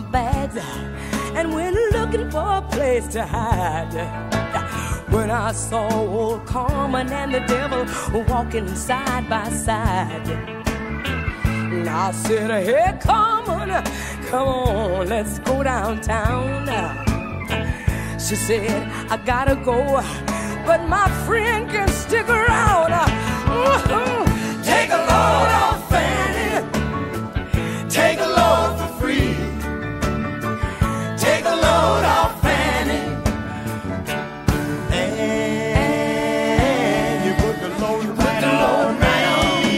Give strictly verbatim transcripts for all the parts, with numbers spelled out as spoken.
bags and went looking for a place to hide. When I saw old Carmen and the devil walking side by side, and I said, hey Carmen, come on, let's go downtown. She said, I gotta go, but my friend can stick around. Uh-huh. Take a load off Fanny, take a load for free. Take a load off Fanny, and you put the load right on me.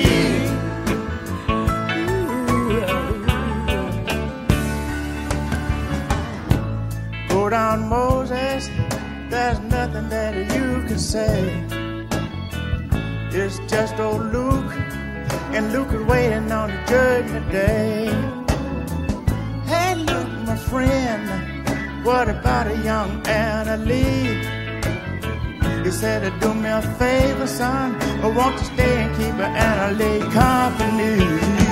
Go down, Moses, there's nothing that you can say. It's just old Luke, and Luke is waiting on the judgment day. Hey Luke, my friend, what about a young Anna Lee? He said, do me a favor, son, I want to stay and keep Anna Lee company.